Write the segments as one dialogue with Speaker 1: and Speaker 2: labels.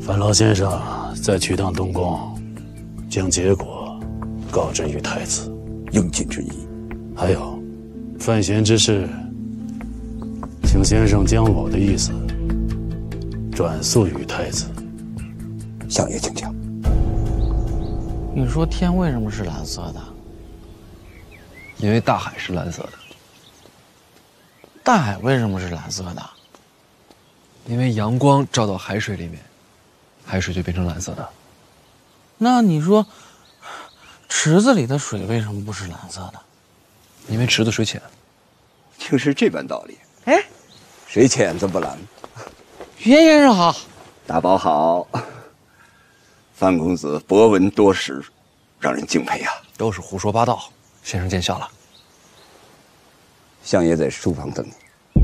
Speaker 1: 范老先生在去趟东宫，将结果告知于太子，
Speaker 2: 应尽之意。
Speaker 1: 还有，范闲之事，请先生将我的意思转述于太子。
Speaker 2: 相爷请讲。
Speaker 3: 你说天为什么是蓝色的？
Speaker 4: 因为大海是蓝色的。
Speaker 3: 大海为什么是蓝色的？
Speaker 4: 因为阳光照到海水里面，海水就变成蓝色的。
Speaker 3: 那你说，池子里的水为什么不是蓝色的？
Speaker 4: 因为池子水浅。
Speaker 2: 竟是这般道理。
Speaker 3: 哎，
Speaker 2: 水浅则不蓝。
Speaker 3: 袁先生好，
Speaker 2: 大宝好。范公子博闻多识，让人敬佩呀。
Speaker 4: 都是胡说八道。先生见笑了。
Speaker 2: 相爷在书房等你。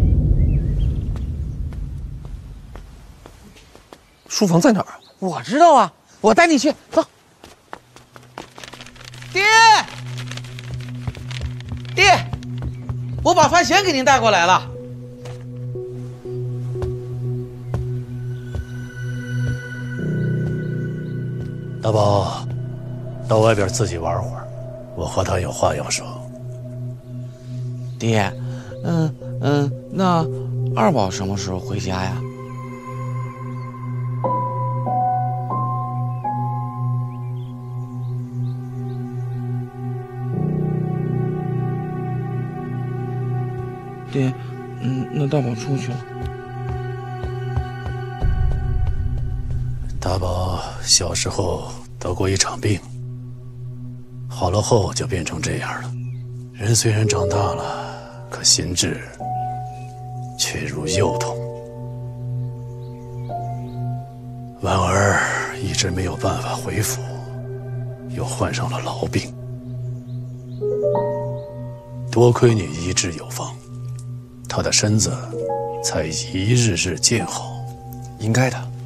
Speaker 4: 书房在哪儿？
Speaker 3: 我知道啊，我带你去，走。爹，爹，我把范闲给您带过来了。
Speaker 1: 大宝，到外边自己玩会儿，我和他有话要说。
Speaker 3: 爹，那二宝什么时候回家呀？爹，那大宝出去了。
Speaker 1: 大宝小时候得过一场病，好了后就变成这样了。人虽然长大了，可心智却如幼童。婉儿一直没有办法回府，又患上了痨病，多亏你医治有方，他的身子才一日日渐好。
Speaker 4: 应该的。